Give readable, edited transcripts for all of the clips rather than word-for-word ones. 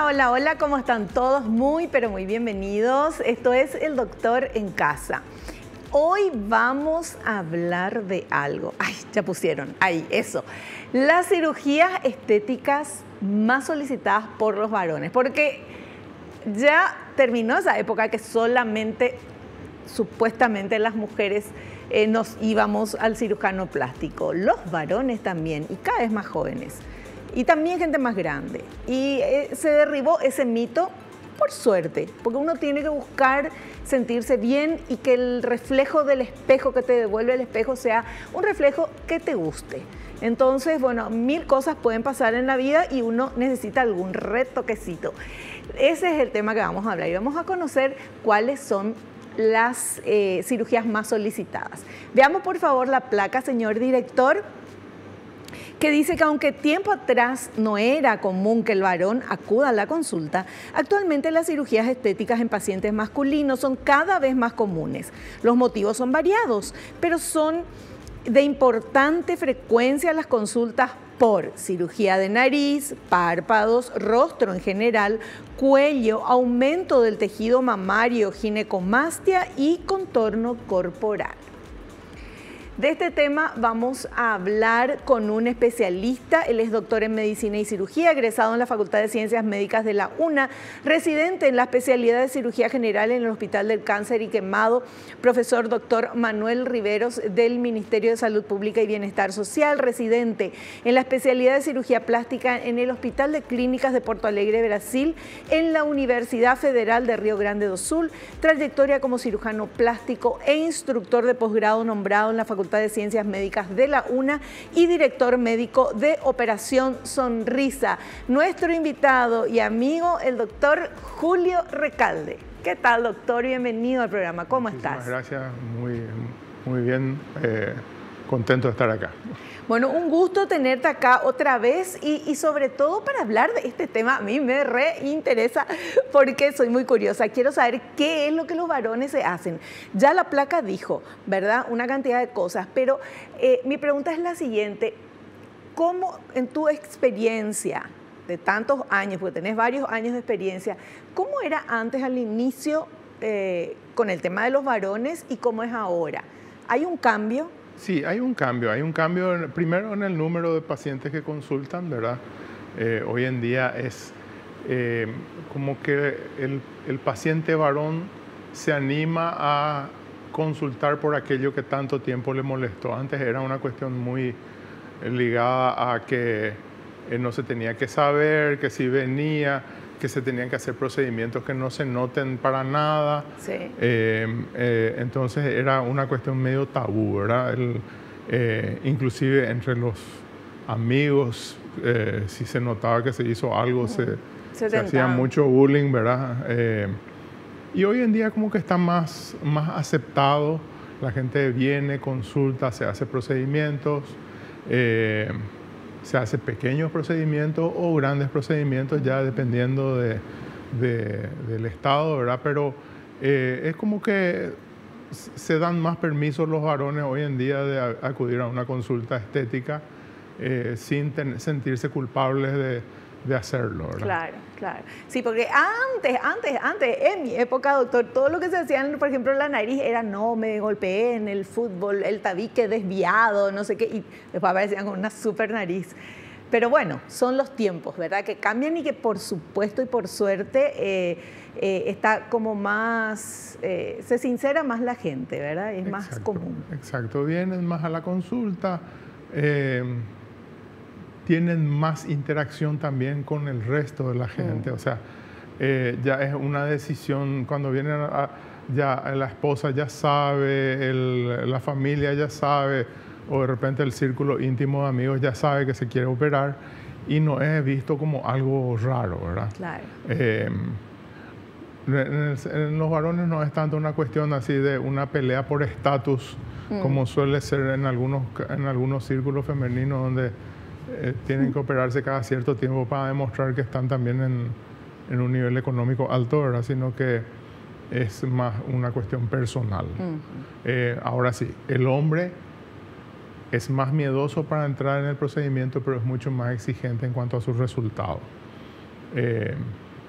Hola, hola, hola, ¿cómo están todos? Muy, pero muy bienvenidos. Esto es El Doctor en Casa. Hoy vamos a hablar de algo. Ay, ya pusieron, ahí, eso. Las cirugías estéticas más solicitadas por los varones, porque ya terminó esa época que solamente, supuestamente, las mujeres nos íbamos al cirujano plástico. Los varones también, y cada vez más jóvenes. Y también gente más grande. Y se derribó ese mito por suerte, porque uno tiene que buscar sentirse bien y que el reflejo del espejo que te devuelve el espejo sea un reflejo que te guste. Entonces, bueno, mil cosas pueden pasar en la vida y uno necesita algún retoquecito. Ese es el tema que vamos a hablar y vamos a conocer cuáles son las cirugías más solicitadas. Veamos por favor la placa, señor director, que dice que aunque tiempo atrás no era común que el varón acuda a la consulta, actualmente las cirugías estéticas en pacientes masculinos son cada vez más comunes. Los motivos son variados, pero son de importante frecuencia las consultas por cirugía de nariz, párpados, rostro en general, cuello, aumento del tejido mamario, ginecomastia y contorno corporal. De este tema vamos a hablar con un especialista. Él es doctor en Medicina y Cirugía, egresado en la Facultad de Ciencias Médicas de la UNA, residente en la especialidad de Cirugía General en el Hospital del Cáncer y Quemado, profesor doctor Manuel Riveros del Ministerio de Salud Pública y Bienestar Social, residente en la especialidad de Cirugía Plástica en el Hospital de Clínicas de Porto Alegre, Brasil, en la Universidad Federal de Río Grande do Sul, trayectoria como cirujano plástico e instructor de posgrado nombrado en la Facultad de Ciencias Médicas de la UNA y director médico de Operación Sonrisa. Nuestro invitado y amigo, el doctor Julio Recalde. ¿Qué tal, doctor? Bienvenido al programa. ¿Cómo estás? Gracias, muy bien, contento de estar acá. Bueno, un gusto tenerte acá otra vez y sobre todo para hablar de este tema. A mí me reinteresa porque soy muy curiosa. Quiero saber qué es lo que los varones se hacen. Ya la placa dijo, ¿verdad? Una cantidad de cosas, pero mi pregunta es la siguiente. ¿Cómo en tu experiencia de tantos años, porque tenés varios años de experiencia, cómo era antes al inicio con el tema de los varones y cómo es ahora? ¿Hay un cambio? Sí, hay un cambio primero en el número de pacientes que consultan, ¿verdad? Hoy en día es como que el paciente varón se anima a consultar por aquello que tanto tiempo le molestó. Antes era una cuestión muy ligada a que no se tenía que saber, que si venía, que se tenían que hacer procedimientos que no se noten para nada. Sí. Entonces era una cuestión medio tabú, ¿verdad? Inclusive entre los amigos, si se notaba que se hizo algo, se hacía mucho bullying, ¿verdad? Y hoy en día como que está más aceptado. La gente viene, consulta, se hace procedimientos, se hace pequeños procedimientos o grandes procedimientos, ya dependiendo del estado, ¿verdad? Pero es como que se dan más permisos los varones hoy en día de acudir a una consulta estética sin sentirse culpables de hacerlo, ¿verdad? Claro, claro. Sí, porque antes, en mi época, doctor, todo lo que se hacía, por ejemplo, en la nariz era no, me golpeé en el fútbol, el tabique desviado, no sé qué, y después aparecían con una super nariz. Pero bueno, son los tiempos, ¿verdad? Que cambian y que por supuesto y por suerte está como más, se sincera más la gente, ¿verdad? Es más común. Exacto, vienen más a la consulta. Tienen más interacción también con el resto de la gente. O sea, ya es una decisión, cuando vienen ya la esposa ya sabe, la familia ya sabe, o de repente el círculo íntimo de amigos ya sabe que se quiere operar y no es visto como algo raro, ¿verdad? Claro. En los varones no es tanto una cuestión así de una pelea por estatus, como suele ser en algunos círculos femeninos donde tienen que operarse cada cierto tiempo para demostrar que están también en un nivel económico alto, ¿verdad? Sino que es más una cuestión personal. Ahora sí, el hombre es más miedoso para entrar en el procedimiento, pero es mucho más exigente en cuanto a sus resultados.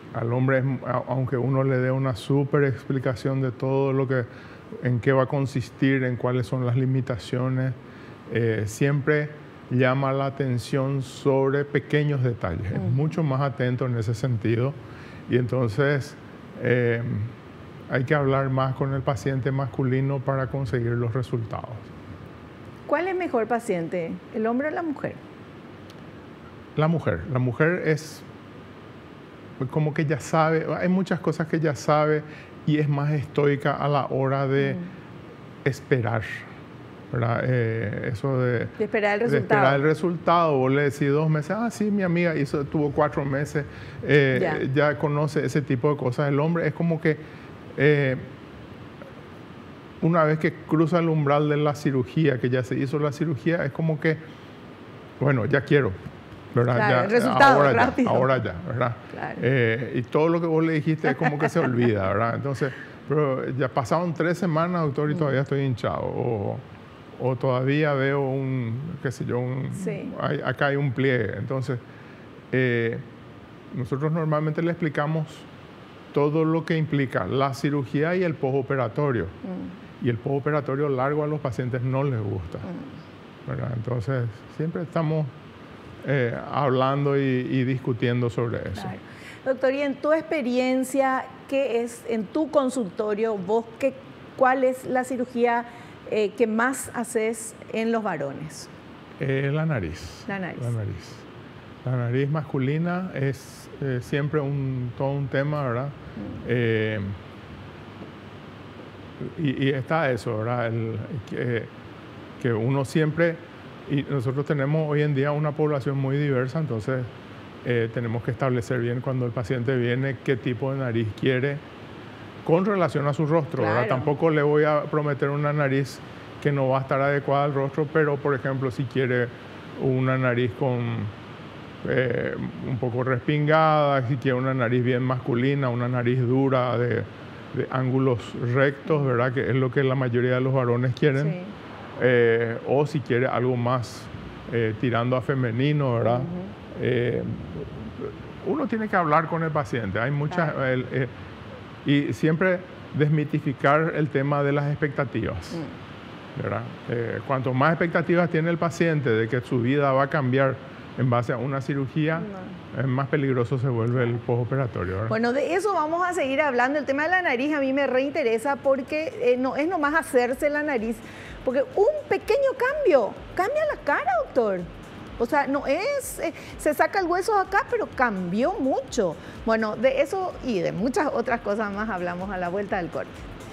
Al hombre, aunque uno le dé una súper explicación de todo lo que, en qué va a consistir, en cuáles son las limitaciones, siempre llama la atención sobre pequeños detalles. Es mucho más atento en ese sentido. Y entonces hay que hablar más con el paciente masculino para conseguir los resultados. ¿Cuál es mejor paciente, el hombre o la mujer? La mujer. La mujer es como que ya sabe, hay muchas cosas que ya sabe y es más estoica a la hora de esperar, ¿verdad? Eso de esperar el resultado. De esperar el resultado. Vos le decís 2 meses, sí, mi amiga tuvo 4 meses, ya conoce ese tipo de cosas. El hombre es como que una vez que cruza el umbral de la cirugía, que ya se hizo la cirugía, es como que, bueno, ya quiero, ¿verdad? Claro, ya, el resultado rápido. Ahora ya, ¿verdad? Claro. Y todo lo que vos le dijiste es como que se olvida, ¿verdad? Entonces, pero ya pasaron 3 semanas, doctor, y todavía estoy hinchado. O todavía veo qué sé yo, acá hay un pliegue. Entonces, nosotros normalmente le explicamos todo lo que implica la cirugía y el postoperatorio. Y el postoperatorio largo a los pacientes no les gusta, ¿verdad? Entonces, siempre estamos hablando y discutiendo sobre eso. Claro. Doctor, y en tu experiencia, ¿qué es en tu consultorio, cuál es la cirugía que más haces en los varones? La nariz. La nariz. La nariz. La nariz masculina es siempre todo un tema, ¿verdad? Y está eso, ¿verdad? Que uno siempre, y nosotros tenemos hoy en día una población muy diversa, entonces tenemos que establecer bien cuando el paciente viene qué tipo de nariz quiere con relación a su rostro, claro. ¿verdad? Tampoco le voy a prometer una nariz que no va a estar adecuada al rostro, pero por ejemplo si quiere una nariz con un poco respingada, si quiere una nariz bien masculina, una nariz dura de ángulos rectos, ¿verdad? Que es lo que la mayoría de los varones quieren. Sí. O si quiere algo más tirando a femenino, ¿verdad? Uno tiene que hablar con el paciente. Hay muchas... y siempre desmitificar el tema de las expectativas, ¿verdad? Cuanto más expectativas tiene el paciente de que su vida va a cambiar en base a una cirugía, más peligroso se vuelve el postoperatorio, ¿verdad? Bueno, de eso vamos a seguir hablando. El tema de la nariz a mí me reinteresa porque no es nomás hacerse la nariz, porque un pequeño cambio cambia la cara, doctor. O sea, no es, se saca el hueso acá, pero cambió mucho. Bueno, de eso y de muchas otras cosas más hablamos a la vuelta del corte.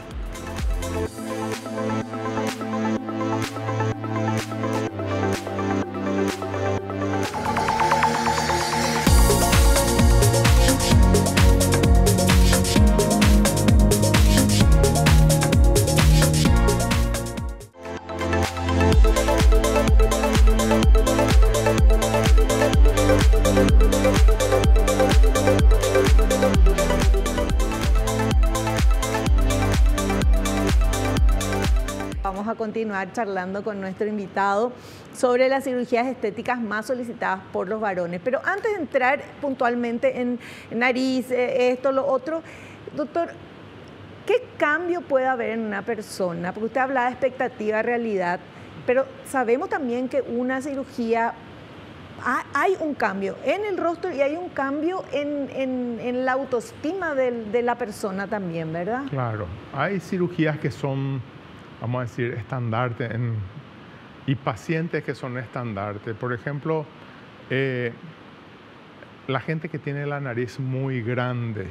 Vamos a continuar charlando con nuestro invitado sobre las cirugías estéticas más solicitadas por los varones. Pero antes de entrar puntualmente en nariz, esto, lo otro, doctor, ¿qué cambio puede haber en una persona? Porque usted hablaba de expectativa, realidad, pero sabemos también que una cirugía, hay un cambio en el rostro y hay un cambio en la autoestima de la persona también, ¿verdad? Claro, hay cirugías que son, vamos a decir, estandarte y pacientes que son estandarte. Por ejemplo, la gente que tiene la nariz muy grande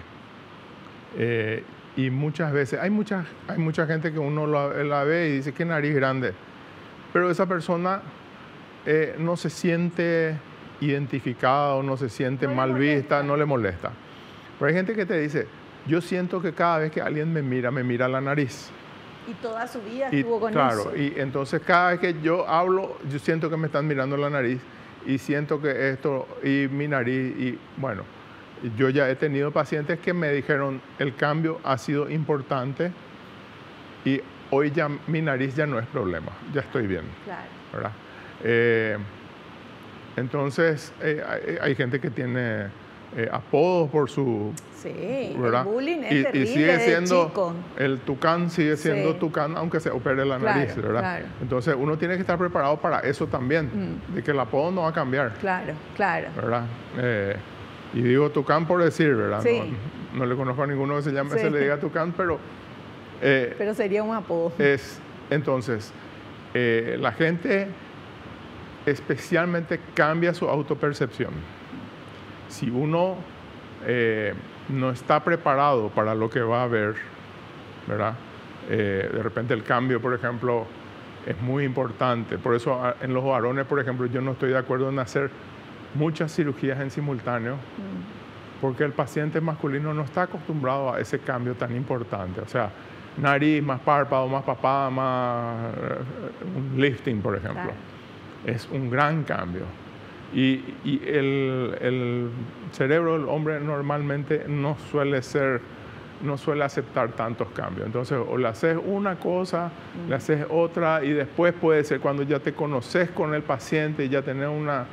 y muchas veces, hay mucha gente que uno la ve y dice, ¿qué nariz grande? Pero esa persona no se siente identificada o no se siente mal vista, no le molesta. Pero hay gente que te dice, yo siento que cada vez que alguien me mira la nariz. Y toda su vida estuvo con eso. Claro, y entonces cada vez que yo hablo, yo siento que me están mirando la nariz y siento que esto y mi nariz, y bueno, yo ya he tenido pacientes que me dijeron, el cambio ha sido importante y hoy ya mi nariz ya no es problema, ya estoy bien. Claro. ¿Verdad? Entonces, hay gente que tiene apodos por su... Sí, ¿verdad? el bullying es Y terrible sigue de siendo, chico. el tucán sigue siendo Sí. tucán aunque se opere la Claro, nariz, ¿verdad? claro. Entonces uno tiene que estar preparado para eso también, de que el apodo no va a cambiar, Claro, claro. ¿verdad? Y digo tucán por decir, ¿verdad? Sí. No le conozco a ninguno que se llame, Sí. se le diga tucán, pero Pero sería un apodo. entonces, la gente especialmente cambia su autopercepción. Si uno no está preparado para lo que va a ver, ¿verdad? De repente el cambio, por ejemplo, es muy importante. Por eso en los varones, por ejemplo, yo no estoy de acuerdo en hacer muchas cirugías en simultáneo, porque el paciente masculino no está acostumbrado a ese cambio tan importante. O sea, nariz, más párpado, más papada, más un lifting, por ejemplo. Claro. Es un gran cambio. Y el cerebro del hombre normalmente no suele aceptar tantos cambios. Entonces, o le haces una cosa, le haces otra, y después puede ser cuando ya te conoces con el paciente y ya tenés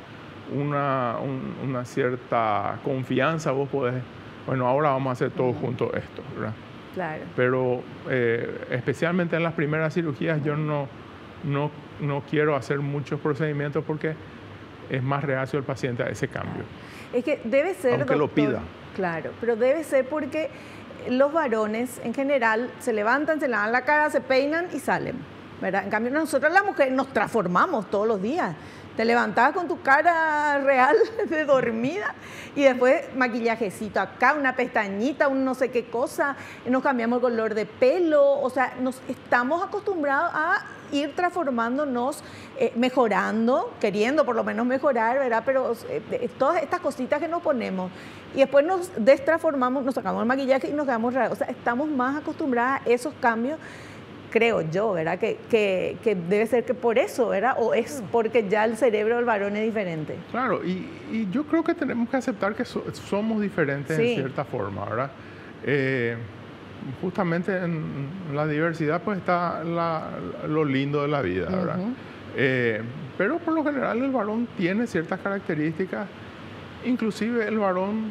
una cierta confianza, vos podés, bueno, ahora vamos a hacer todo junto esto, ¿verdad? Claro. Pero especialmente en las primeras cirugías yo no quiero hacer muchos procedimientos porque es más reacio el paciente a ese cambio. Es que debe ser, aunque lo pida. Claro, pero debe ser porque los varones en general se levantan, se lavan la cara, se peinan y salen, ¿verdad? En cambio nosotros las mujeres nos transformamos todos los días. Te levantabas con tu cara real de dormida y después maquillajecito acá, una pestañita, un no sé qué cosa, nos cambiamos el color de pelo, o sea, nos estamos acostumbrados a ir transformándonos, mejorando, queriendo por lo menos mejorar, ¿verdad? Pero todas estas cositas que nos ponemos y después nos destransformamos, nos sacamos el maquillaje y nos quedamos raros, o sea, estamos más acostumbradas a esos cambios, creo yo, ¿verdad? Que debe ser que por eso, ¿verdad? O es porque ya el cerebro del varón es diferente. Claro, y yo creo que tenemos que aceptar que somos diferentes Sí. en cierta forma, ¿verdad? Justamente en la diversidad pues está lo lindo de la vida, ¿verdad? Pero por lo general el varón tiene ciertas características, inclusive el varón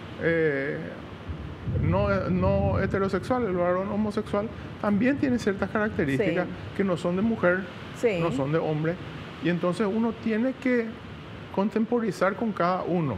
no heterosexual, el varón homosexual también tiene ciertas características que no son de mujer, no son de hombre, y entonces uno tiene que contemporizar con cada uno.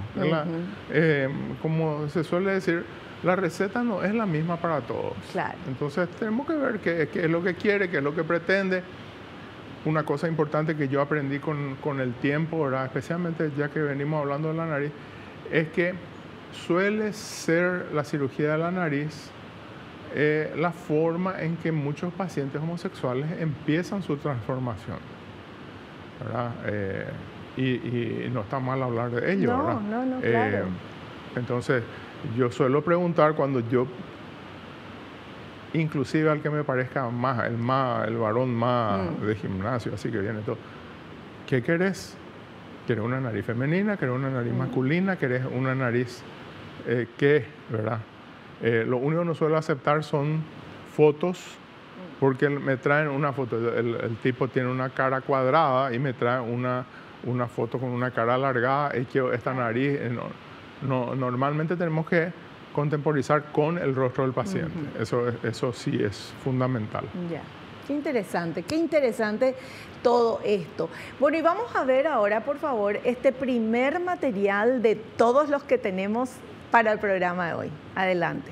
Como se suele decir, la receta no es la misma para todos. Claro. Entonces tenemos que ver qué es lo que quiere, qué es lo que pretende. Una cosa importante que yo aprendí con el tiempo, ¿verdad? Especialmente ya que venimos hablando de la nariz, es que suele ser la cirugía de la nariz la forma en que muchos pacientes homosexuales empiezan su transformación, ¿verdad? Y no está mal hablar de ello, ¿verdad? No, claro. Entonces, yo suelo preguntar cuando yo, inclusive al que me parezca más, el varón más de gimnasio, así que viene todo, ¿qué querés? ¿Querés una nariz femenina? ¿Querés una nariz masculina? ¿Querés una nariz qué? ¿Verdad? Lo único que no suelo aceptar son fotos, porque me traen una foto, el tipo tiene una cara cuadrada y me trae una foto con una cara alargada, y que esta nariz, normalmente tenemos que contemporizar con el rostro del paciente. Eso sí es fundamental. Ya. Qué interesante todo esto. Bueno, y vamos a ver ahora, por favor, este primer material de todos los que tenemos para el programa de hoy. Adelante.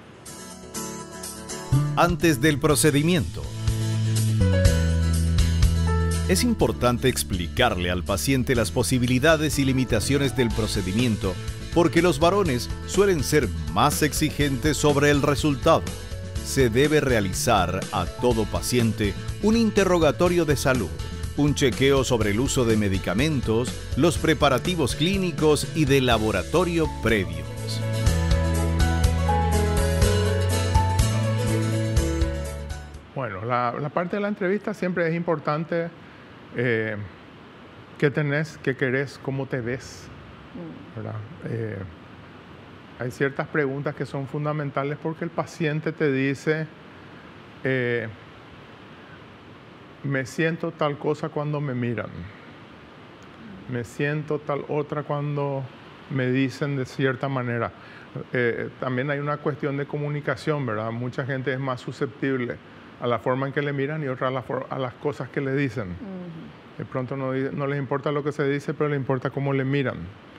Antes del procedimiento, es importante explicarle al paciente las posibilidades y limitaciones del procedimiento, porque los varones suelen ser más exigentes sobre el resultado. Se debe realizar a todo paciente un interrogatorio de salud, un chequeo sobre el uso de medicamentos, los preparativos clínicos y de laboratorio previos. Bueno, la parte de la entrevista siempre es importante. ¿Qué tenés? ¿Qué querés? ¿Cómo te ves? ¿Verdad? Hay ciertas preguntas que son fundamentales porque el paciente te dice, me siento tal cosa cuando me miran, me siento tal otra cuando me dicen de cierta manera. También hay una cuestión de comunicación, ¿verdad? Mucha gente es más susceptible a la forma en que le miran y otra a las cosas que le dicen. De pronto no les importa lo que se dice, pero le importa cómo le miran.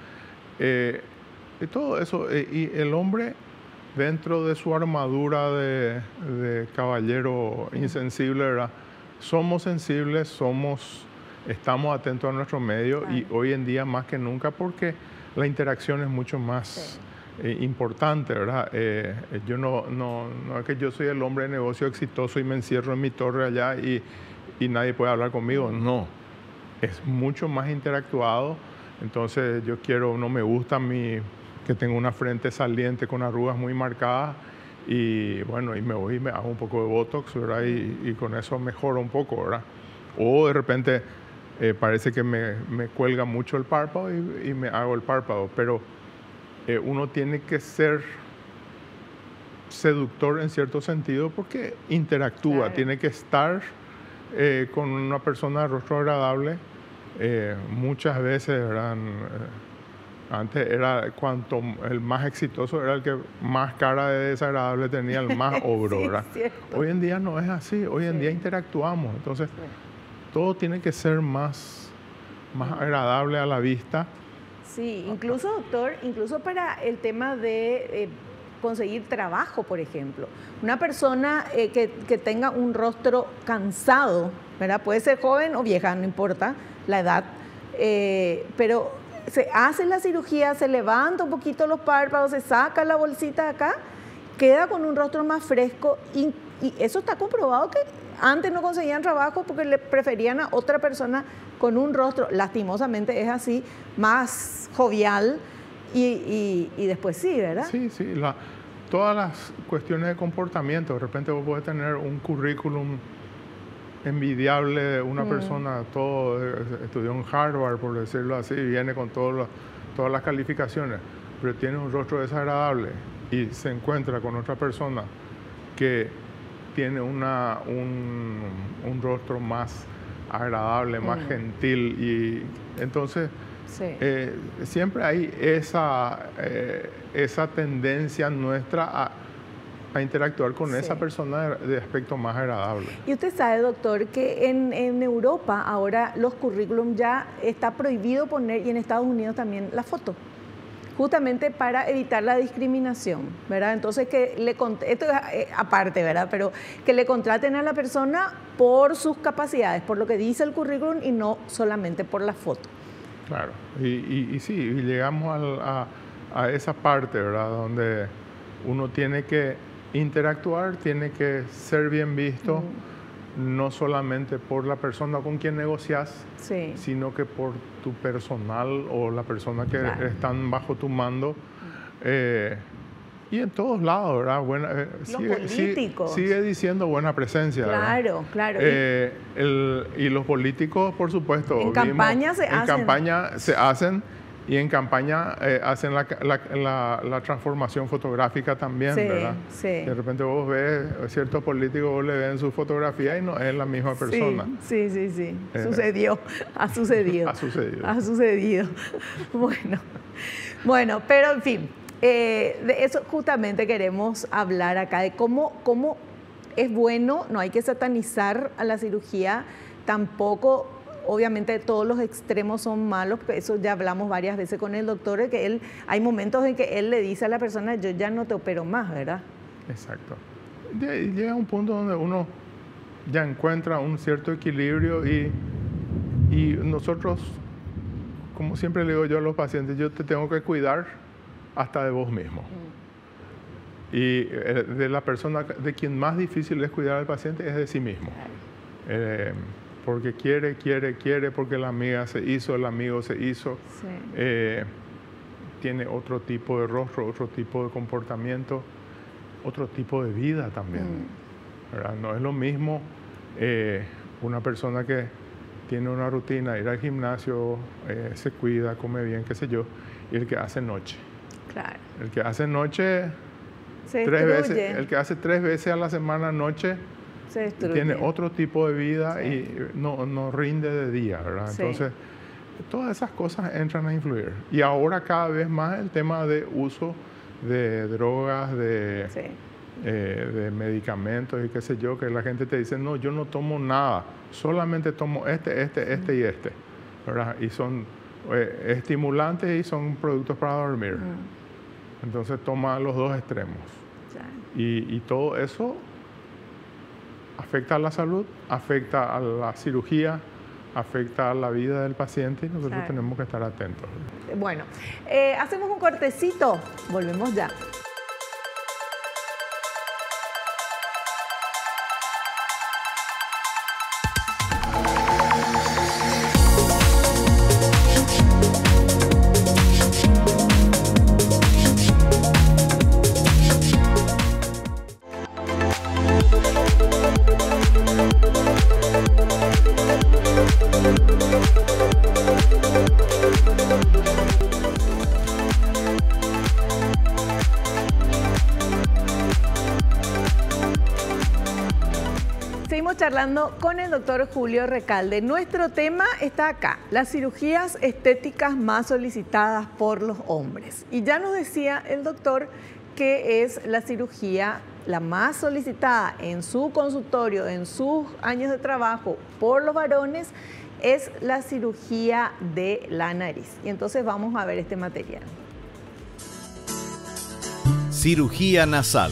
Y todo eso, y el hombre dentro de su armadura de caballero insensible, ¿verdad? Somos sensibles, estamos atentos a nuestro medio, claro. Y hoy en día más que nunca porque la interacción es mucho más importante, ¿verdad? Yo no es que yo soy el hombre de negocio exitoso y me encierro en mi torre allá y nadie puede hablar conmigo. No, es mucho más interactuado. Entonces no me gusta que tenga una frente saliente con arrugas muy marcadas y bueno, y me voy y me hago un poco de Botox, ¿verdad? Y con eso mejoro un poco, ¿verdad? O de repente parece que me cuelga mucho el párpado y me hago el párpado, pero uno tiene que ser seductor en cierto sentido porque interactúa, claro. Tiene que estar con una persona de rostro agradable. Muchas veces, ¿verdad? Antes era el más exitoso era el que más cara de desagradable tenía, el más ogro, ¿verdad? Sí, hoy en día no es así, hoy en día interactuamos, entonces todo tiene que ser más agradable a la vista. Sí, incluso, doctor, incluso para el tema de conseguir trabajo, por ejemplo. Una persona que tenga un rostro cansado, ¿verdad? Puede ser joven o vieja, no importa la edad, pero se hace la cirugía, se levanta un poquito los párpados, se saca la bolsita de acá, queda con un rostro más fresco y eso está comprobado que antes no conseguían trabajo porque le preferían a otra persona con un rostro, lastimosamente es así, más jovial y después sí, ¿verdad? Sí, todas las cuestiones de comportamiento, de repente vos podés tener un currículum envidiable de una persona, estudió en Harvard, por decirlo así, viene con todas las calificaciones, pero tiene un rostro desagradable y se encuentra con otra persona que tiene un rostro más agradable, más gentil, y entonces siempre hay esa tendencia nuestra a interactuar con esa persona de aspecto más agradable. Y usted sabe, doctor, que en Europa ahora los currículum ya está prohibido poner, y en Estados Unidos también, la foto, justamente para evitar la discriminación, ¿verdad? Entonces, esto es aparte, ¿verdad? Pero que le contraten a la persona por sus capacidades, por lo que dice el currículum y no solamente por la foto. Claro, y sí, y llegamos a esa parte, ¿verdad? Donde uno tiene que interactuar, tiene que ser bien visto, no solamente por la persona con quien negocias, sino que por tu personal o la persona que están bajo tu mando. Y en todos lados, ¿verdad? Sigue diciendo buena presencia. Claro, ¿verdad? Claro. Y los políticos, por supuesto. En campaña se hacen. Y en campaña hacen la transformación fotográfica también, ¿verdad? Sí. De repente vos ves ciertos políticos, vos le ven su fotografía y no es la misma persona. Sí. Ha sucedido. Bueno, pero en fin, de eso justamente queremos hablar acá, de cómo es bueno, no hay que satanizar a la cirugía, tampoco. Obviamente todos los extremos son malos, eso ya hablamos varias veces con el doctor, que hay momentos en que él le dice a la persona, yo ya no te opero más, ¿verdad? Exacto. Llega un punto donde uno ya encuentra un cierto equilibrio y nosotros, como siempre le digo yo a los pacientes, yo te tengo que cuidar hasta de vos mismo. Y de la persona de quien más difícil es cuidar al paciente es de sí mismo. Porque quiere, porque la amiga se hizo, el amigo se hizo, tiene otro tipo de rostro, otro tipo de comportamiento, otro tipo de vida también, ¿verdad? No es lo mismo una persona que tiene una rutina, ir al gimnasio, se cuida, come bien, qué sé yo, y el que hace noche. Claro. El que hace noche el que hace 3 veces a la semana noche, tiene otro tipo de vida y no rinde de día, ¿verdad? Entonces, todas esas cosas entran a influir. Y ahora cada vez más el tema de uso de drogas, de medicamentos y qué sé yo, que la gente te dice, no, yo no tomo nada, solamente tomo este y este, ¿verdad? Y son estimulantes y son productos para dormir. Entonces toma los dos extremos. Y todo eso afecta a la salud, afecta a la cirugía, afecta a la vida del paciente y nosotros tenemos que estar atentos. Bueno, hacemos un cortecito, volvemos ya. Seguimos charlando con el doctor Julio Recalde. Nuestro tema está acá, las cirugías estéticas más solicitadas por los hombres. Y ya nos decía el doctor que es la cirugía la más solicitada en su consultorio, en sus años de trabajo por los varones, es la cirugía de la nariz. Y entonces vamos a ver este material. Cirugía nasal.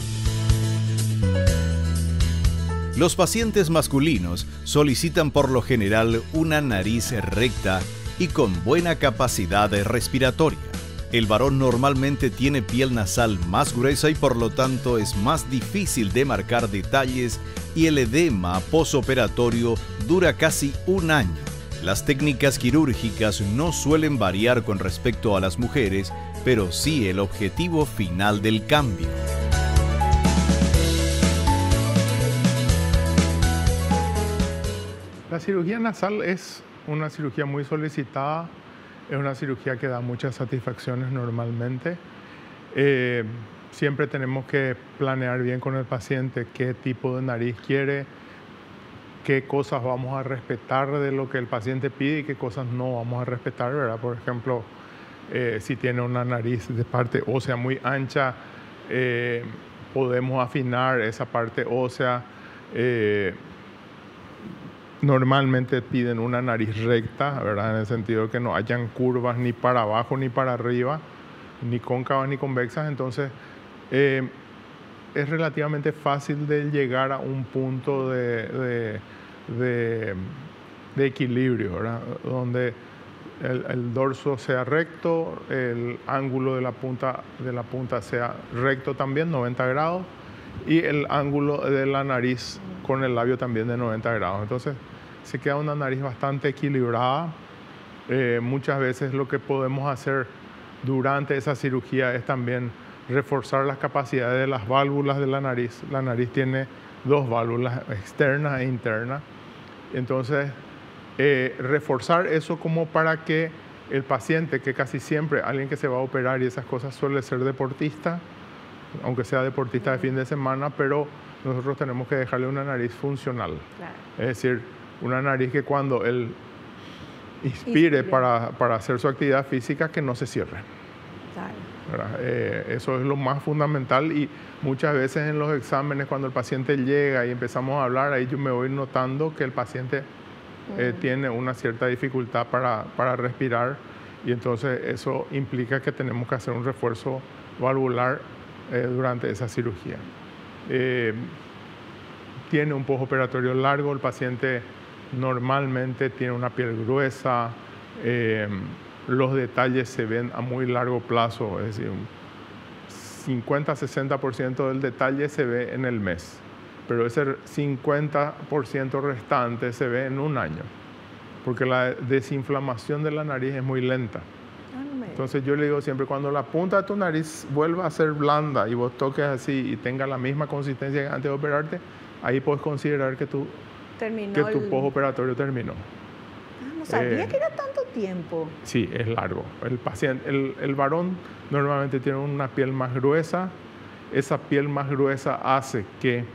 Los pacientes masculinos solicitan por lo general una nariz recta y con buena capacidad respiratoria. El varón normalmente tiene piel nasal más gruesa y por lo tanto es más difícil de marcar detalles y el edema posoperatorio dura casi un año. Las técnicas quirúrgicas no suelen variar con respecto a las mujeres, pero sí el objetivo final del cambio. La cirugía nasal es una cirugía muy solicitada, es una cirugía que da muchas satisfacciones normalmente. Siempre tenemos que planear bien con el paciente qué tipo de nariz quiere, qué cosas vamos a respetar de lo que el paciente pide y qué cosas no vamos a respetar, ¿verdad? Por ejemplo, si tiene una nariz de parte ósea muy ancha, podemos afinar esa parte ósea. Normalmente piden una nariz recta, ¿verdad? En el sentido de que no hayan curvas ni para abajo ni para arriba, ni cóncavas ni convexas. Entonces, es relativamente fácil de llegar a un punto de equilibrio, ¿verdad? Donde el dorso sea recto, el ángulo de la punta sea recto también, 90 grados, y el ángulo de la nariz con el labio también de 90 grados. Entonces se queda una nariz bastante equilibrada. Muchas veces lo que podemos hacer durante esa cirugía es también reforzar las capacidades de las válvulas de la nariz. La nariz tiene dos válvulas, externas e internas. Entonces, reforzar eso como para que el paciente, que casi siempre alguien que se va a operar y esas cosas suele ser deportista, aunque sea deportista de fin de semana, pero nosotros tenemos que dejarle una nariz funcional. Claro. Es decir, una nariz que cuando él inspire para hacer su actividad física, que no se cierre. Claro. Eso es lo más fundamental y muchas veces en los exámenes cuando el paciente llega y empezamos a hablar, ahí yo me voy notando que el paciente tiene una cierta dificultad para respirar y entonces eso implica que tenemos que hacer un refuerzo valvular durante esa cirugía. Tiene un postoperatorio largo, el paciente normalmente tiene una piel gruesa, los detalles se ven a muy largo plazo, es decir, un 50-60% del detalle se ve en el mes, pero ese 50% restante se ve en un año, porque la desinflamación de la nariz es muy lenta. Entonces yo le digo siempre, cuando la punta de tu nariz vuelva a ser blanda y vos toques así y tenga la misma consistencia que antes de operarte, ahí puedes considerar que tu postoperatorio terminó. No sabía que era tanto tiempo. Sí, es largo. El paciente, el varón normalmente tiene una piel más gruesa. Esa piel más gruesa hace que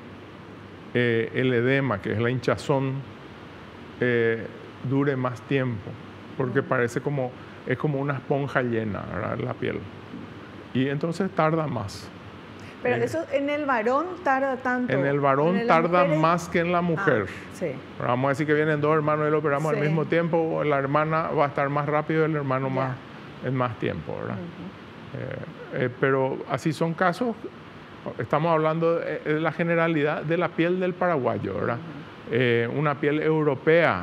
el edema, que es la hinchazón, dure más tiempo. porque parece como, es como una esponja llena, ¿verdad? La piel. Y entonces tarda más. Pero eso en el varón tarda tanto. En el varón tarda más que en la mujer. Sí. Vamos a decir que vienen dos hermanos y lo operamos al mismo tiempo, la hermana va a estar más rápido, el hermano más, en más tiempo, ¿verdad? Pero así son casos, estamos hablando de la generalidad de la piel del paraguayo, ¿verdad? Una piel europea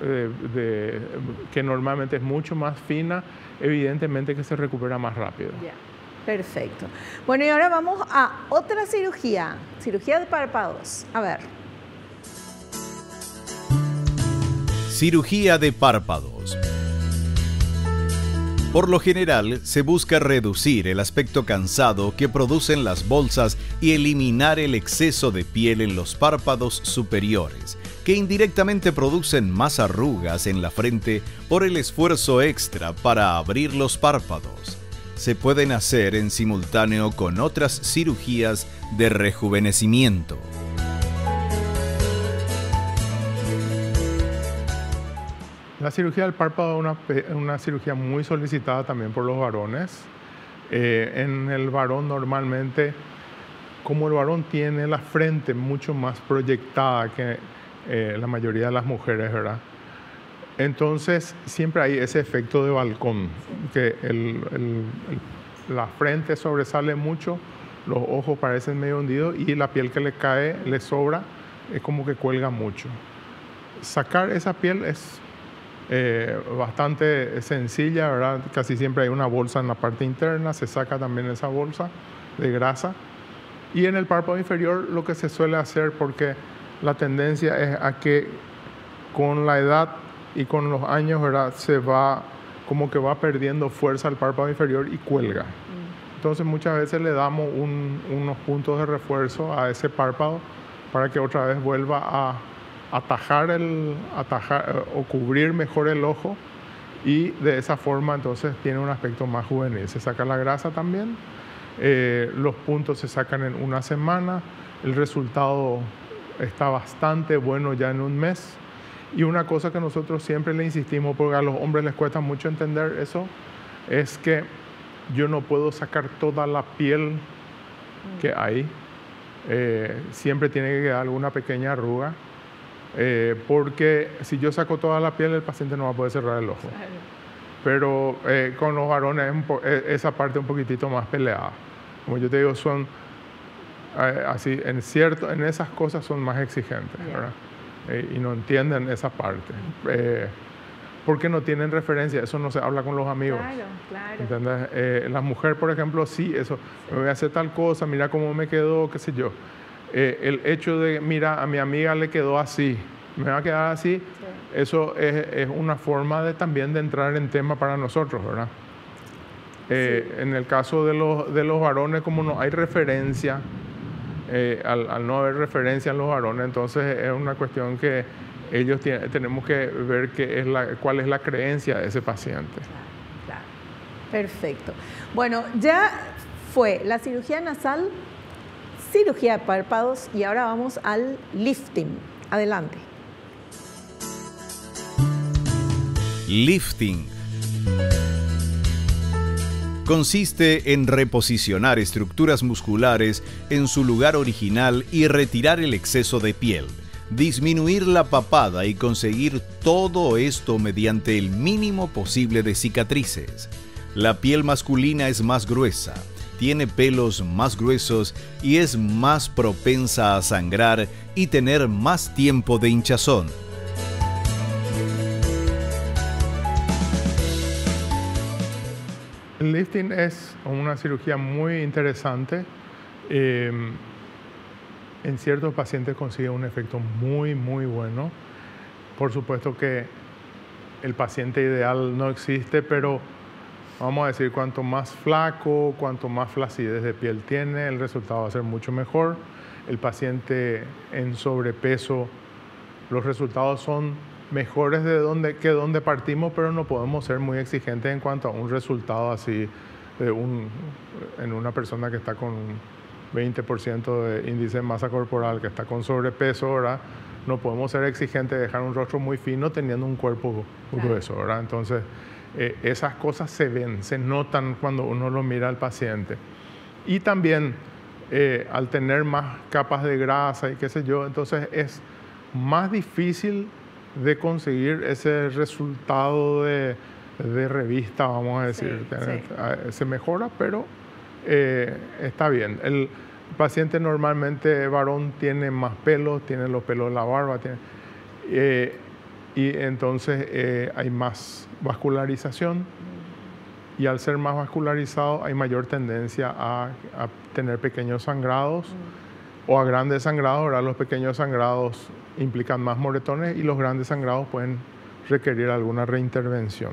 que normalmente es mucho más fina, evidentemente que se recupera más rápido. Perfecto. Bueno, y ahora vamos a otra cirugía de párpados. A ver. Cirugía de párpados. Por lo general, se busca reducir el aspecto cansado que producen las bolsas y eliminar el exceso de piel en los párpados superiores, que indirectamente producen más arrugas en la frente por el esfuerzo extra para abrir los párpados. Se pueden hacer en simultáneo con otras cirugías de rejuvenecimiento. La cirugía del párpado es una cirugía muy solicitada también por los varones. En el varón normalmente, como el varón tiene la frente mucho más proyectada que la mayoría de las mujeres, ¿verdad? Entonces siempre hay ese efecto de balcón, que la frente sobresale mucho, los ojos parecen medio hundidos y la piel que le cae, le sobra, es como que cuelga mucho. Sacar esa piel es bastante sencilla, ¿verdad? Casi siempre hay una bolsa en la parte interna, se saca también esa bolsa de grasa. Y en el párpado inferior lo que se suele hacer, porque la tendencia es a que con la edad y con los años, ¿verdad? Se va, como que va perdiendo fuerza el párpado inferior y cuelga. Entonces muchas veces le damos unos puntos de refuerzo a ese párpado para que otra vez vuelva a atajar o cubrir mejor el ojo, y de esa forma entonces tiene un aspecto más juvenil. Se saca la grasa también, los puntos se sacan en una semana, el resultado está bastante bueno ya en un mes. Y una cosa que nosotros siempre le insistimos, porque a los hombres les cuesta mucho entender eso, es que yo no puedo sacar toda la piel que hay. Siempre tiene que quedar alguna pequeña arruga, porque si yo saco toda la piel, el paciente no va a poder cerrar el ojo. Pero con los varones esa parte un poquitito más peleada. Como yo te digo, son así, en esas cosas son más exigentes, ¿verdad? Y no entienden esa parte, porque no tienen referencia, eso no se habla con los amigos. Claro. ¿Entendés? La mujer, por ejemplo, sí, eso, me voy a hacer tal cosa, mira cómo me quedó, qué sé yo. El hecho de, mira, a mi amiga le quedó así, me va a quedar así, eso es una forma también de entrar en tema para nosotros, ¿verdad? En el caso de los varones, como no hay referencia, al no haber referencia en los varones, entonces es una cuestión que ellos tenemos que ver cuál es la creencia de ese paciente. Claro. Perfecto. Bueno, ya fue la cirugía nasal, cirugía de párpados, y ahora vamos al lifting. Adelante. Lifting consiste en reposicionar estructuras musculares en su lugar original y retirar el exceso de piel, disminuir la papada y conseguir todo esto mediante el mínimo posible de cicatrices. La piel masculina es más gruesa, tiene pelos más gruesos y es más propensa a sangrar y tener más tiempo de hinchazón. El lifting es una cirugía muy interesante. En ciertos pacientes consigue un efecto muy, muy bueno. Por supuesto que el paciente ideal no existe, pero vamos a decir, cuanto más flaco, cuanto más flacidez de piel tiene, el resultado va a ser mucho mejor. El paciente en sobrepeso, los resultados son mejores que donde partimos, pero no podemos ser muy exigentes en cuanto a un resultado así en una persona que está con 20% de índice de masa corporal, que está con sobrepeso, ¿verdad? no podemos ser exigentes de dejar un rostro muy fino teniendo un cuerpo grueso, ¿verdad? Entonces, esas cosas se ven, se notan cuando uno lo mira al paciente. Y también, al tener más capas de grasa y qué sé yo, entonces es más difícil de conseguir ese resultado de revista, vamos a decir. Sí. Se mejora, pero está bien. El paciente normalmente varón tiene más pelos, tiene los pelos de la barba, y entonces hay más vascularización, y al ser más vascularizado hay mayor tendencia a tener pequeños sangrados o a grandes sangrados. Ahora los pequeños sangrados implican más moretones y los grandes sangrados pueden requerir alguna reintervención.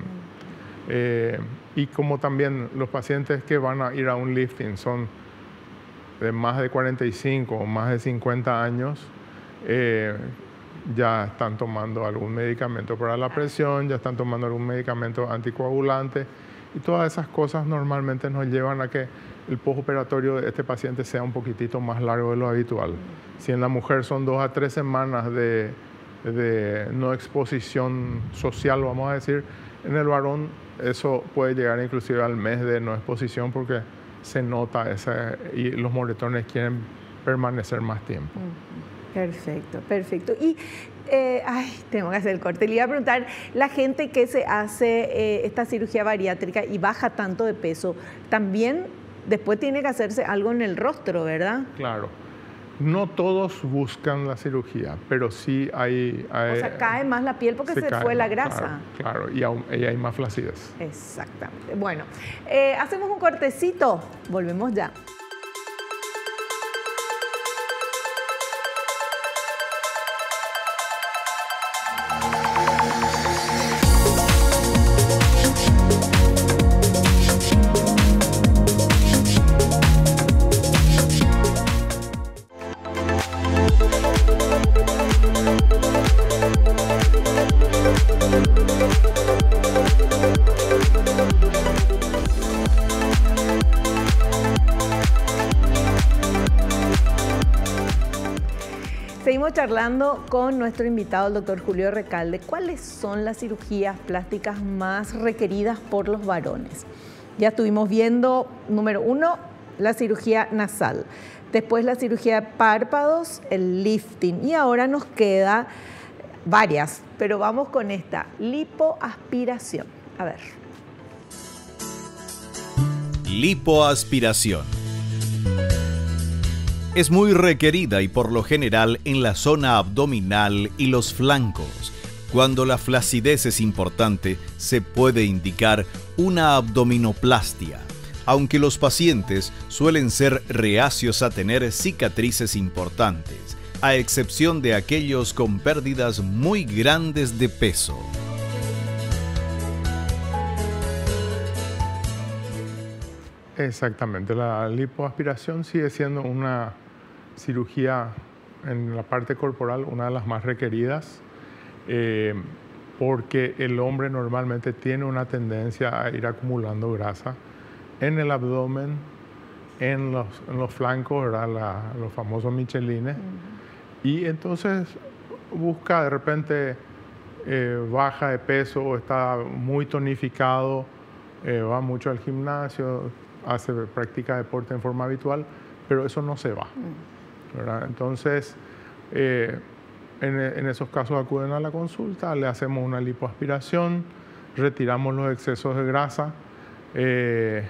Y como también los pacientes que van a ir a un lifting son de más de 45 o más de 50 años, ya están tomando algún medicamento para la presión, ya están tomando algún medicamento anticoagulante, y todas esas cosas normalmente nos llevan a que el postoperatorio de este paciente sea un poquitito más largo de lo habitual. Si en la mujer son 2 a 3 semanas de no exposición social, vamos a decir, en el varón eso puede llegar inclusive al mes de no exposición, porque se nota y los moretones quieren permanecer más tiempo. Perfecto, perfecto. Y tengo que hacer el corte. Le iba a preguntar, la gente que se hace esta cirugía bariátrica y baja tanto de peso, también después tiene que hacerse algo en el rostro, ¿verdad? Claro. No todos buscan la cirugía, pero sí hay o sea, cae más la piel porque se fue la grasa. Claro, y hay más flacidez. Exactamente. Bueno, hacemos un cortecito, volvemos ya. Seguimos charlando con nuestro invitado, el doctor Julio Recalde. ¿Cuáles son las cirugías plásticas más requeridas por los varones? Ya estuvimos viendo, número 1, la cirugía nasal, después la cirugía de párpados, el lifting, y ahora nos queda varias, pero vamos con esta, lipoaspiración. A ver. Lipoaspiración. Es muy requerida y por lo general en la zona abdominal y los flancos. Cuando la flacidez es importante, se puede indicar una abdominoplastia, aunque los pacientes suelen ser reacios a tener cicatrices importantes, a excepción de aquellos con pérdidas muy grandes de peso. Exactamente, la lipoaspiración sigue siendo una cirugía en la parte corporal, una de las más requeridas, porque el hombre normalmente tiene una tendencia a ir acumulando grasa en el abdomen, en los flancos, ¿verdad? Los famosos michelines, y entonces busca de repente baja de peso o está muy tonificado, va mucho al gimnasio, practica deporte en forma habitual, pero eso no se va, ¿verdad? Entonces, en esos casos acuden a la consulta, le hacemos una lipoaspiración, retiramos los excesos de grasa. El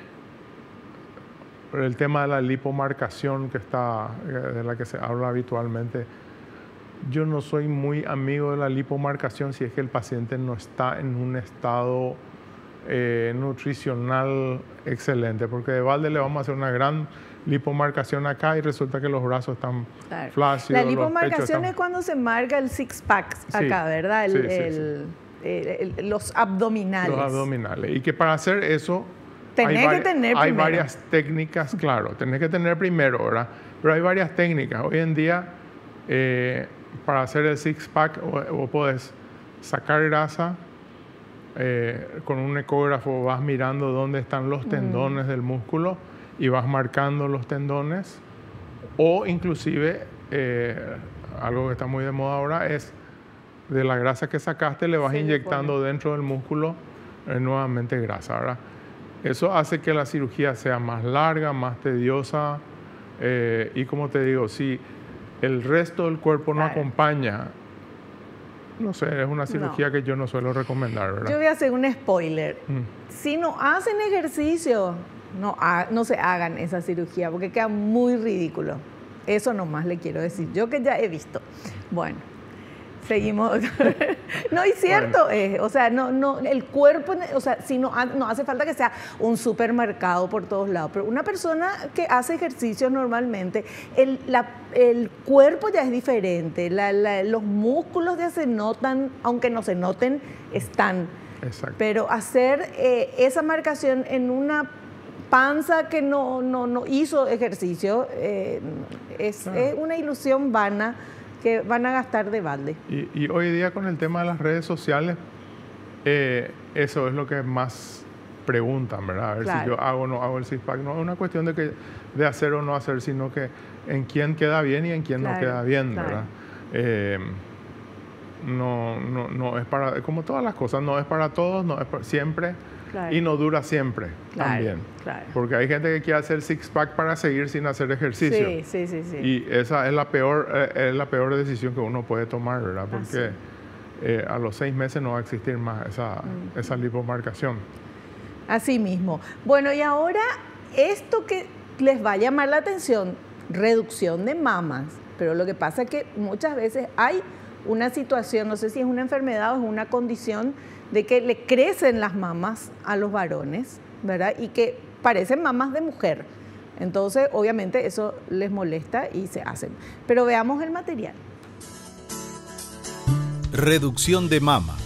tema de la lipomarcación de la que se habla habitualmente, yo no soy muy amigo de la lipomarcación si es que el paciente no está en un estado nutricional excelente, porque de balde le vamos a hacer una gran lipomarcación acá y resulta que los brazos están flácidos. La lipomarcación es cuando se marca el six-pack acá, ¿verdad? Los abdominales. Los abdominales. Y que para hacer eso hay varias técnicas, claro, tenés que tener primero, ¿verdad? Pero hay varias técnicas. Hoy en día, para hacer el six-pack, vos podés sacar grasa, con un ecógrafo vas mirando dónde están los tendones del músculo y vas marcando los tendones, o inclusive algo que está muy de moda ahora es de la grasa que sacaste, le vas inyectando dentro del músculo nuevamente grasa, ¿verdad? Eso hace que la cirugía sea más larga, más tediosa, y como te digo, si el resto del cuerpo no acompaña, no sé, es una cirugía que yo no suelo recomendar, ¿verdad? Yo voy a hacer un spoiler. Si no hacen ejercicio, no se hagan esa cirugía porque queda muy ridículo. Eso nomás le quiero decir. Yo que ya he visto. Bueno, seguimos. No, y cierto es. O sea, el cuerpo, o sea, si no hace falta que sea un supermercado por todos lados, pero una persona que hace ejercicio normalmente, el cuerpo ya es diferente. Los músculos ya se notan, aunque no se noten, están. Exacto. Pero hacer esa marcación en una panza que no hizo ejercicio es una ilusión vana que van a gastar de balde. Y hoy día con el tema de las redes sociales, eso es lo que más preguntan, ¿verdad? A ver si yo hago o no hago el six-pack. No es una cuestión de hacer o no hacer, sino que en quién queda bien y en quién no queda bien, ¿verdad? No es para, como todas las cosas, no es para todos, no es para siempre. Y no dura siempre también. Porque hay gente que quiere hacer six-pack para seguir sin hacer ejercicio. Sí. Y esa es la peor decisión que uno puede tomar, ¿verdad? Porque a los 6 meses no va a existir más esa lipomarcación. Así mismo. Bueno, y ahora esto que les va a llamar la atención, reducción de mamas. Pero lo que pasa es que muchas veces hay una situación, no sé si es una enfermedad o es una condición, de que le crecen las mamas a los varones, ¿verdad? Y que parecen mamas de mujer. Entonces, obviamente, eso les molesta y se hacen. Pero veamos el material. Reducción de mamas.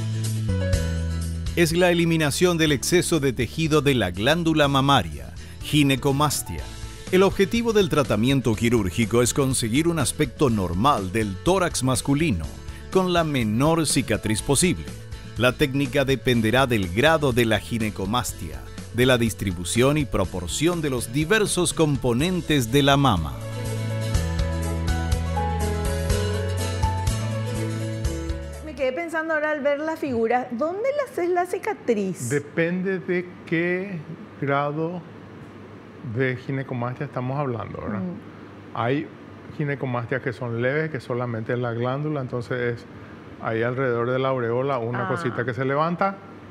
Es la eliminación del exceso de tejido de la glándula mamaria, ginecomastia. El objetivo del tratamiento quirúrgico es conseguir un aspecto normal del tórax masculino, con la menor cicatriz posible. La técnica dependerá del grado de la ginecomastia, de la distribución y proporción de los diversos componentes de la mama. Me quedé pensando ahora al ver la figura, ¿dónde le haces la cicatriz? Depende de qué grado de ginecomastia estamos hablando, ¿verdad? Hay ginecomastias que son leves, que solamente es la glándula, entonces es ahí alrededor de la aureola una cosita que se levanta,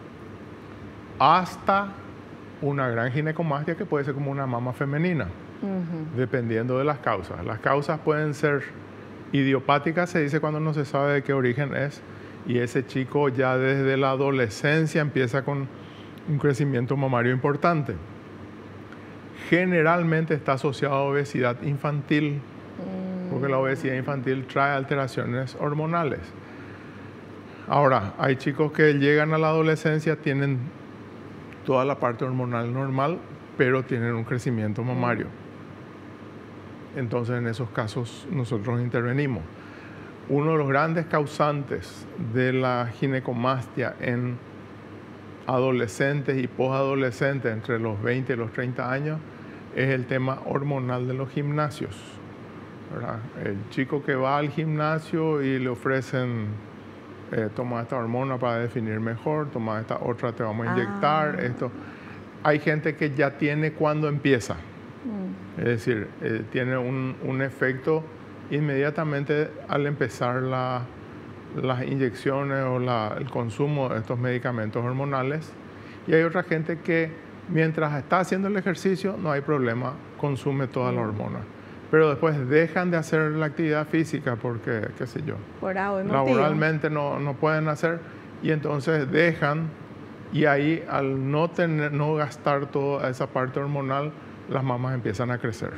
hasta una gran ginecomastia que puede ser como una mama femenina, dependiendo de las causas. Las causas pueden ser idiopáticas, se dice cuando no se sabe de qué origen es, y ese chico ya desde la adolescencia empieza con un crecimiento mamario importante. Generalmente está asociado a obesidad infantil, porque la obesidad infantil trae alteraciones hormonales. Ahora, hay chicos que llegan a la adolescencia, tienen toda la parte hormonal normal, pero tienen un crecimiento mamario. Entonces, en esos casos, nosotros intervenimos. Uno de los grandes causantes de la ginecomastia en adolescentes y posadolescentes entre los 20 y los 30 años es el tema hormonal de los gimnasios, ¿verdad? El chico que va al gimnasio y le ofrecen toma esta hormona para definir mejor, toma esta otra, te vamos a inyectar, esto. Hay gente que ya tiene cuando empieza. Es decir, tiene un efecto inmediatamente al empezar las inyecciones o el consumo de estos medicamentos hormonales. Y hay otra gente que mientras está haciendo el ejercicio, no hay problema, consume toda la hormona. Pero después dejan de hacer la actividad física porque, qué sé yo, laboralmente no pueden hacer, y entonces dejan, y ahí al no gastar toda esa parte hormonal, las mamas empiezan a crecer.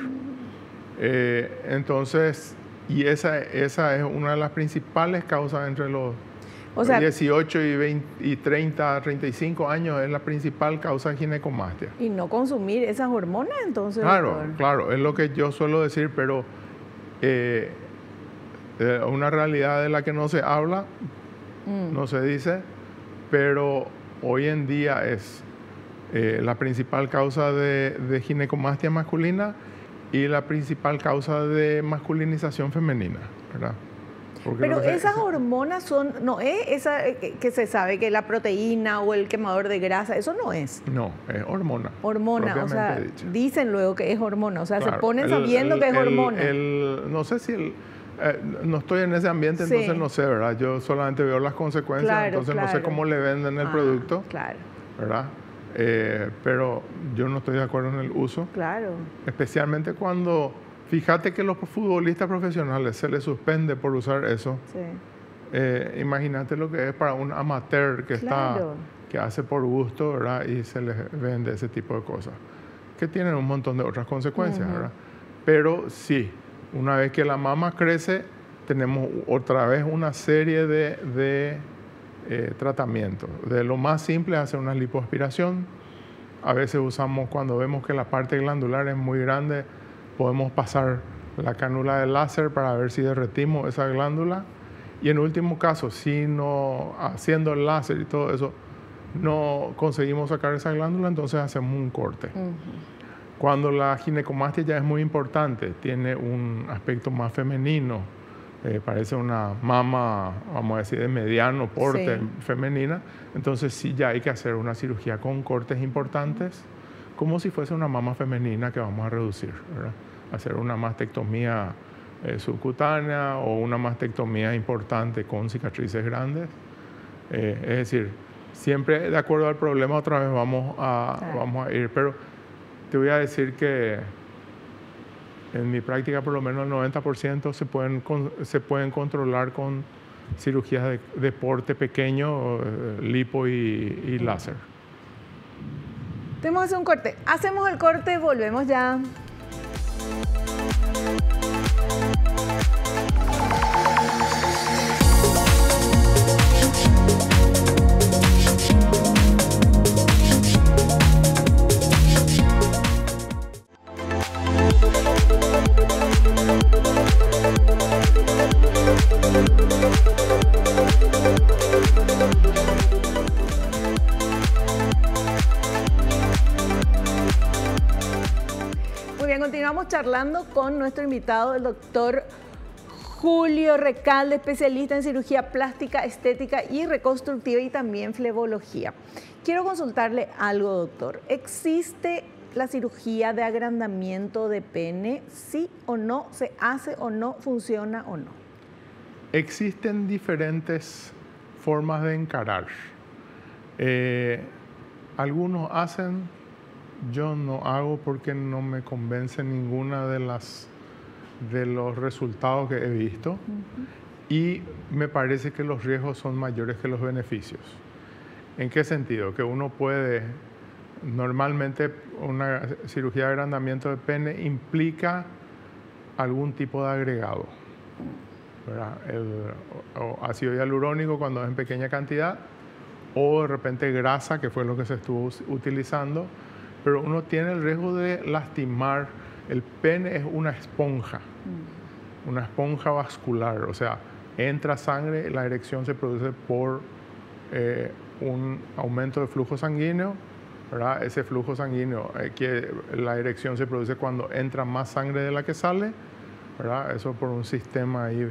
Entonces, y esa es una de las principales causas entre los 18 y 30, 35 años, es la principal causa de ginecomastia. Y no consumir esas hormonas, entonces. Claro, es lo que yo suelo decir, pero una realidad de la que no se habla, no se dice, pero hoy en día es la principal causa de ginecomastia masculina y la principal causa de masculinización femenina. ¿verdad? Porque Pero esas hormonas son, no es esa que se sabe que la proteína o el quemador de grasa, eso no es. No, es hormona. Hormona, o sea, dicha. Dicen luego que es hormona, o sea, Claro, se ponen sabiendo que es hormona. No sé si no estoy en ese ambiente, entonces no sé, ¿verdad? Yo solamente veo las consecuencias, Claro, entonces no sé claro. cómo le venden el producto, Claro, ¿verdad? Pero yo no estoy de acuerdo en el uso. claro. Especialmente cuando, fíjate que los futbolistas profesionales se les suspende por usar eso. Sí. Imagínate lo que es para un amateur que Claro. que hace por gusto, ¿verdad? Y se les vende ese tipo de cosas, que tienen un montón de otras consecuencias, ¿verdad? Pero sí, una vez que la mama crece, tenemos otra vez una serie de tratamientos. De lo más simple es hacer una lipoaspiración. A veces usamos, cuando vemos que la parte glandular es muy grande, podemos pasar la cánula de láser para ver si derretimos esa glándula. Y en último caso, si no, haciendo el láser y todo eso, no conseguimos sacar esa glándula, entonces hacemos un corte. Cuando la ginecomastia ya es muy importante, tiene un aspecto más femenino, parece una mama, vamos a decir, de mediano porte femenina, entonces sí ya hay que hacer una cirugía con cortes importantes, como si fuese una mama femenina que vamos a reducir, ¿verdad? Hacer una mastectomía subcutánea o una mastectomía importante con cicatrices grandes. Es decir, siempre de acuerdo al problema otra vez vamos a ir, pero te voy a decir que en mi práctica por lo menos el 90% se pueden controlar con cirugías de porte pequeño, lipo y láser. Tenemos que hacer un corte. Hacemos el corte, volvemos ya. Continuamos charlando con nuestro invitado, el doctor Julio Recalde, especialista en cirugía plástica, estética y reconstructiva y también flebología. Quiero consultarle algo, doctor. ¿Existe la cirugía de agrandamiento de pene? ¿Sí o no? ¿Se hace o no? ¿Funciona o no? Existen diferentes formas de encarar. Algunos hacen. Yo no hago porque no me convence ninguna de los resultados que he visto y me parece que los riesgos son mayores que los beneficios. ¿En qué sentido? Que uno puede, normalmente una cirugía de agrandamiento de pene implica algún tipo de agregado, ¿verdad? O ácido hialurónico cuando es en pequeña cantidad o de repente grasa, que fue lo que se estuvo utilizando. Pero uno tiene el riesgo de lastimar. El pene es una esponja vascular, o sea, entra sangre, la erección se produce por un aumento de flujo sanguíneo, ¿verdad? Ese flujo sanguíneo, que la erección se produce cuando entra más sangre de la que sale, ¿verdad? Eso por un sistema ahí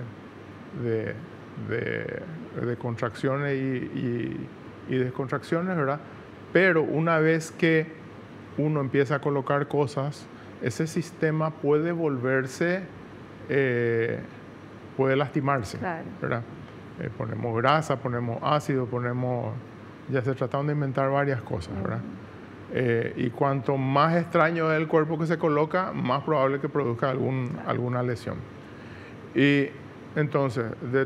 de contracciones y descontracciones, ¿verdad? Pero una vez que uno empieza a colocar cosas, ese sistema puede volverse, puede lastimarse, claro, ¿verdad? Ponemos grasa, ponemos ácido, ya se trataron de inventar varias cosas, ¿verdad? Y cuanto más extraño es el cuerpo que se coloca, más probable que produzca alguna lesión. Y entonces,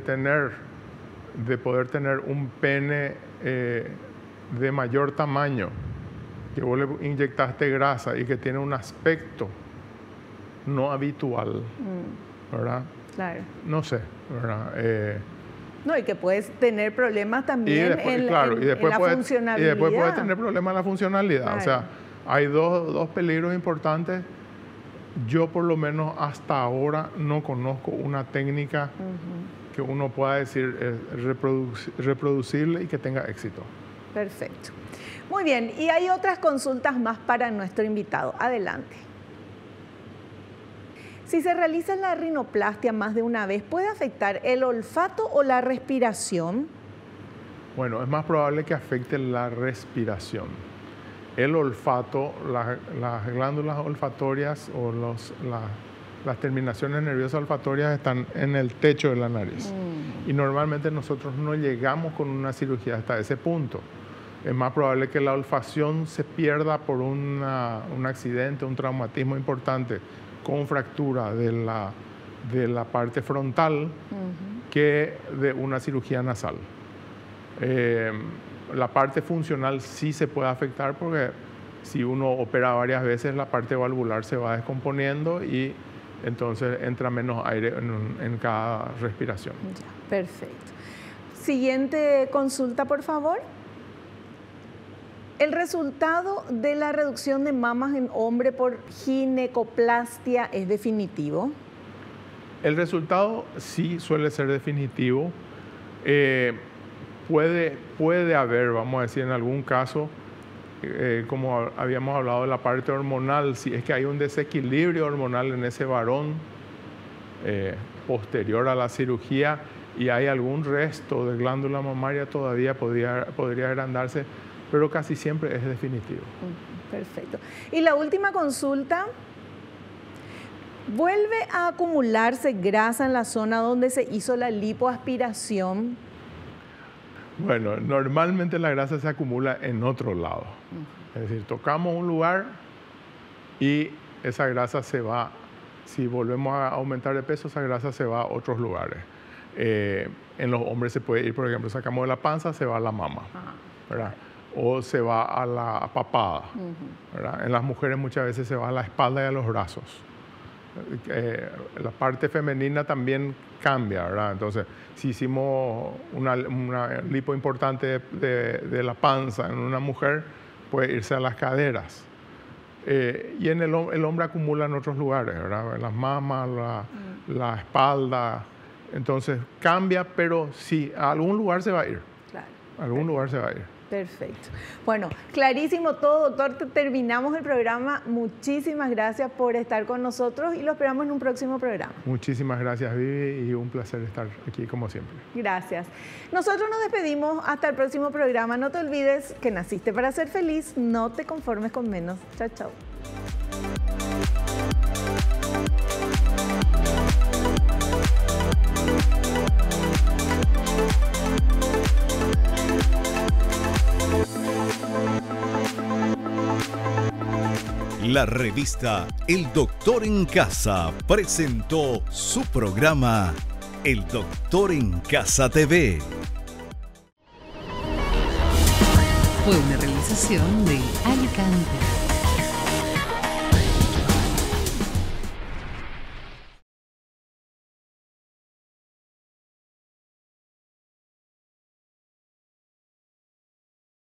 de poder tener un pene de mayor tamaño, que vos le inyectaste grasa y que tiene un aspecto no habitual, ¿verdad? Claro. No sé, ¿verdad? No, y que puedes tener problemas también en la funcionalidad. Y después puede tener problemas en la funcionalidad. Claro. O sea, hay dos peligros importantes. Yo por lo menos hasta ahora no conozco una técnica que uno pueda decir es reproducible y que tenga éxito. Perfecto. Muy bien, y hay otras consultas más para nuestro invitado. Adelante. Si se realiza la rinoplastia más de una vez, ¿puede afectar el olfato o la respiración? Bueno, es más probable que afecte la respiración. El olfato, las glándulas olfatorias o las terminaciones nerviosas olfatorias están en el techo de la nariz. Y normalmente nosotros no llegamos con una cirugía hasta ese punto. Es más probable que la olfacción se pierda por un accidente, un traumatismo importante con fractura de la parte frontal que de una cirugía nasal. La parte funcional sí se puede afectar porque si uno opera varias veces la parte valvular se va descomponiendo y entonces entra menos aire en cada respiración. Ya, perfecto. Siguiente consulta, por favor. ¿El resultado de la reducción de mamas en hombre por ginecoplastia es definitivo? El resultado sí suele ser definitivo. Puede haber, vamos a decir, en algún caso, como habíamos hablado de la parte hormonal, si es que hay un desequilibrio hormonal en ese varón posterior a la cirugía y hay algún resto de glándula mamaria, todavía podría agrandarse, pero casi siempre es definitivo. Perfecto. Y la última consulta, ¿vuelve a acumularse grasa en la zona donde se hizo la lipoaspiración? Bueno, normalmente la grasa se acumula en otro lado. Es decir, tocamos un lugar y esa grasa se va, si volvemos a aumentar de peso, esa grasa se va a otros lugares. En los hombres se puede ir, por ejemplo, sacamos de la panza, se va a la mama, ¿verdad? O se va a la papada, ¿verdad? En las mujeres muchas veces se va a la espalda y a los brazos. La parte femenina también cambia, ¿verdad? Entonces, si hicimos una lipo importante de la panza en una mujer, puede irse a las caderas. Y en el hombre acumula en otros lugares, ¿verdad? En las mamas, la espalda. Entonces, cambia, pero sí, a algún lugar se va a ir. Claro. A algún lugar se va a ir. Perfecto. Bueno, clarísimo todo, doctor. Terminamos el programa. Muchísimas gracias por estar con nosotros y lo esperamos en un próximo programa. Muchísimas gracias, Vivi, y un placer estar aquí como siempre. Gracias. Nosotros nos despedimos hasta el próximo programa. No te olvides que naciste para ser feliz. No te conformes con menos. Chao, chao. La revista El Doctor en Casa presentó su programa El Doctor en Casa TV. Fue una realización de Alicante.